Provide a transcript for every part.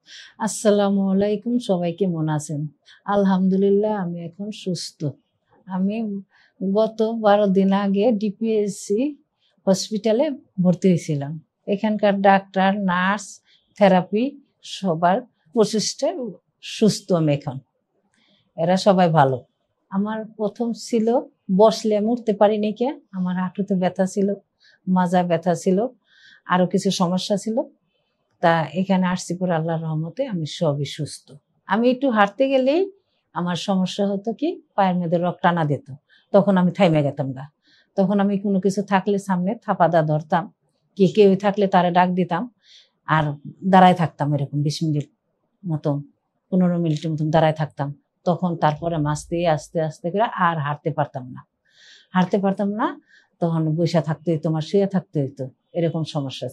আসসালামু আলাইকুম, সবাই কেমন আছেন? আলহামদুলিল্লাহ, আমি এখন সুস্থ। আমি গত 12 দিন আগে ডিপিএসসি হসপিটালে ভর্তি হয়েছিলাম। এখানকার ডাক্তার, নার্স, থেরাপি সবার প্রচেষ্টায় সুস্থ আমি এখন। এরা সবাই ভালো। আমার প্রথম ছিল বসলে আমি উঠতে পারিনি, কে আমার হাঁটুতে ব্যথা ছিল, মাজা ব্যথা ছিল, আরো কিছু সমস্যা ছিল। তা এখানে আসছি পরে আল্লাহর রহমতে আমি সবই সুস্থ। আমি একটু হাঁটতে গেলেই আমার সমস্যা হতো কি, পায়ের মধ্যে রক টানা দিত, তখন আমি থাইমে যেতাম গা। তখন আমি কোনো কিছু থাকলে সামনে থাপাদা ধরতাম, কি কেউ থাকলে তারে ডাক দিতাম, আর দাঁড়ায় থাকতাম এরকম 20 মিনিট মতন, 15 মিনিটের মতন দাঁড়ায় থাকতাম। তখন তারপরে আস্তে আস্তে আস্তে করে আর হাঁটতে পারতাম না। তখন বসে থাকতে হইতো, আমার শুয়ে থাকতে হইতো, এরকম সমস্যা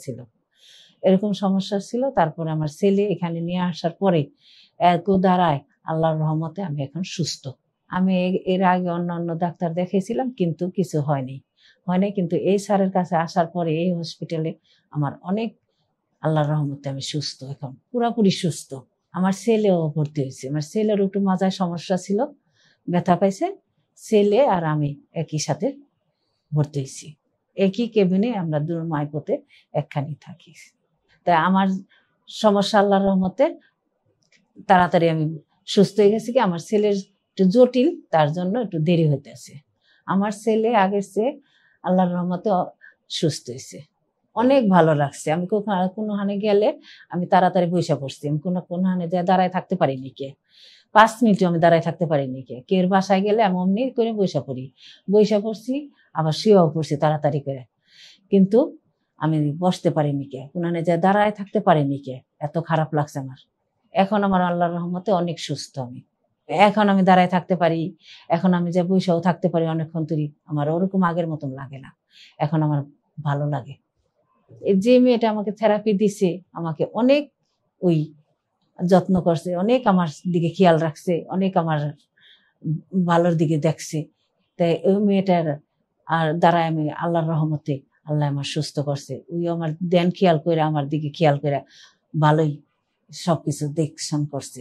ছিল। তারপরে আমার ছেলে এখানে নিয়ে আসার পরে এত দাঁড়ায়, আল্লাহর রহমতে আমি এখন সুস্থ। আমি এর আগে অন্য ডাক্তার দেখিয়েছিলাম, কিন্তু কিছু হয়নি। কিন্তু এই স্যারের কাছে আসার পরে এই হসপিটালে আমার অনেক, আল্লাহর রহমতে আমি সুস্থ, এখন পুরাপুরি সুস্থ। আমার ছেলেও ভর্তি হয়েছে। আমার ছেলের একটু মাজায় সমস্যা ছিল, ব্যথা পাইছে। ছেলে আর আমি একই সাথে ভর্তি হয়েছি, একই কেবিনে আমরা দুই মাইপতে একখানি থাকি। তাই আমার সমস্যা আল্লাহর রহমতে তাড়াতাড়ি আমি সুস্থ হয়ে গেছি। কি আমার ছেলের একটু জটিল, তার জন্য একটু দেরি হইতেছে। আমার ছেলে আগের চেয়ে আল্লাহর রহমতে সুস্থ হয়েছে, অনেক ভালো লাগছে। আমি কোনোখানে গেলে আমি তাড়াতাড়ি বইসা পড়ছি। আমি কোনোখানে যে দাঁড়ায় থাকতে পারিনি, কে 5 মিনিটও আমি দাঁড়ায় থাকতে পারিনি। কের বাসায় গেলে আমি অমনি করে বইসা পড়ছি, আবার শুয়েও পড়ছি তাড়াতাড়ি করে। কিন্তু আমি বসতে পারিনি, কোনোখানে যে দাঁড়ায় থাকতে পারিনি, এত খারাপ লাগছে আমার। এখন আমার আল্লাহর রহমতে অনেক সুস্থ আমি। এখন আমি দাঁড়ায় থাকতে পারি, এখন আমি যে বইসাও থাকতে পারি অনেকক্ষণ ধরে। আমার ওরকম আগের মতন লাগে না, এখন আমার ভালো লাগে। যে মেয়েটা আমাকে থেরাপি দিছে, আমাকে অনেক ওই যত্ন করছে, অনেক আমার দিকে খেয়াল রাখছে, অনেক আমার ভালোর দিকে দেখছে। তাই ওই মেয়েটার আর দ্বারাই আমি আল্লাহর রহমতে আল্লাহ আমার সুস্থ করছে। ওই আমার দেন খেয়াল করে, আমার দিকে খেয়াল করে ভালোই সবকিছু দেখশন করছে।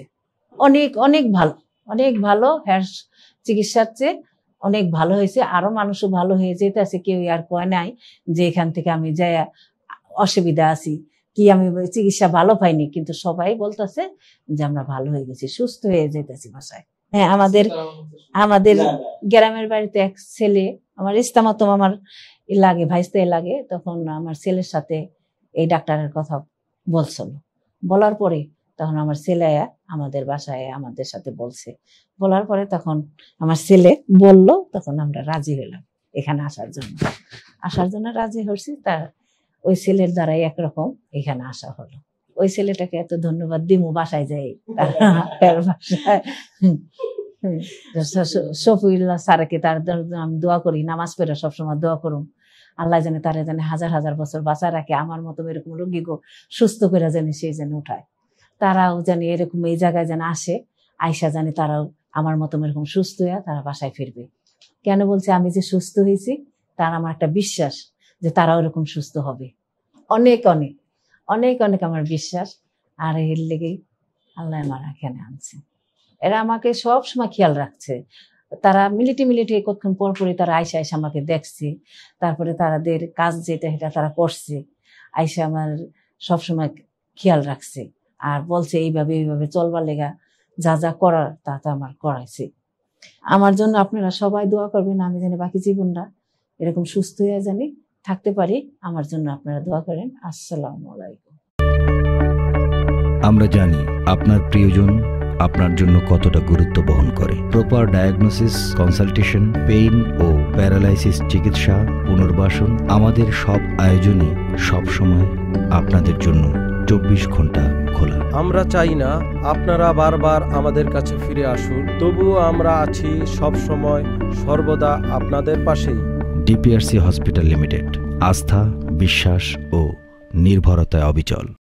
অনেক ভালো হ্যাঁ, চিকিৎসার চেয়ে অনেক ভালো হয়েছে। আরো মানুষও ভালো হয়ে যেতেছে, কেউ আর কয় নাই যে এখান থেকে আমি যাই অসুবিধা আছি, কি আমি চিকিৎসা ভালো পাইনি, কিন্তু সবাই বলতেছে যে আমরা ভালো হয়ে গেছি, সুস্থ হয়ে যেতেছি বাসায়। হ্যাঁ, আমাদের গ্রামের বাড়িতে এক ছেলে, আমার ইস্তামাতম আমার লাগে, ভাইস্তে লাগে, তখন আমার ছেলের সাথে এই ডাক্তারের কথা বলার পরে তখন আমার ছেলে আমাদের বাসায় আমাদের সাথে বলার পরে তখন আমার ছেলে বলল, তখন আমরা রাজি হলাম এখানে আসার জন্য রাজি হচ্ছি। তার ওই ছেলের দ্বারাই একরকম এখানে আসা হলো। ওই ছেলেটাকে এত ধন্যবাদ দিমু, বাসায় যাই শফিউল্লাহ স্যারকে, তার আমি দোয়া করি, নামাজ পড়ে সবসময় দোয়া করুম, আল্লাহ জানে তারা জানে হাজার হাজার বছর বাঁচা রাখে, আমার মতো এরকম রোগী গো সুস্থ করে জানি সেই যেন উঠায়। তারাও জানি এরকম এই জায়গায় যেন আসে, আয়সা জানি তারাও আমার মতো এরকম সুস্থ হয়ে তারা বাসায় ফিরবে। কেন বলছে, আমি যে সুস্থ হয়েছি তার আমার একটা বিশ্বাস যে তারাও এরকম সুস্থ হবে। অনেক অনেক অনেক অনেক আমার বিশ্বাস। আর এর লেগেই আল্লাহ আমার এখানে আনছে। এরা আমাকে সব সময় খেয়াল রাখছে। তারা মিলিটি কতক্ষণ পরপরই তারা আয়সা আমাকে দেখছে, তারপরে তাদের কাজ যেটা সেটা তারা করছে, আয়সা আমার সবসময় খেয়াল রাখছে আর বলছে এইভাবে চলবার লেগা যা করার তা আমার করাইছে। আমার জন্য আপনারা সবাই দোয়া করবেন, আমি জানি বাকি জীবনটা এরকম সুস্থ হয়ে জানি থাকতে পারি। আমার জন্য আপনারা দোয়া করেন। আসসালামু আলাইকুম। আমরা জানি আপনার প্রিয়জন আপনার জন্য কতটা গুরুত্ব বহন করে। প্রপার ডায়াগনোসিস, কনসালটেশন, পেইন ও প্যারালাইসিস চিকিৎসা, পুনর্বাসন, আমাদের সব আয়োজনই সব সময় আপনাদের জন্য 24 ঘন্টা খোলা। আমরা চাই না আপনারা বারবার আমাদের কাছে ফিরে আসুন, তবুও আমরা আছি সব সময় সর্বদা আপনাদের পাশেই। ডিপিআরসি হসপিটাল লিমিটেড, আস্থা, বিশ্বাস ও নির্ভরতায় অবিচল।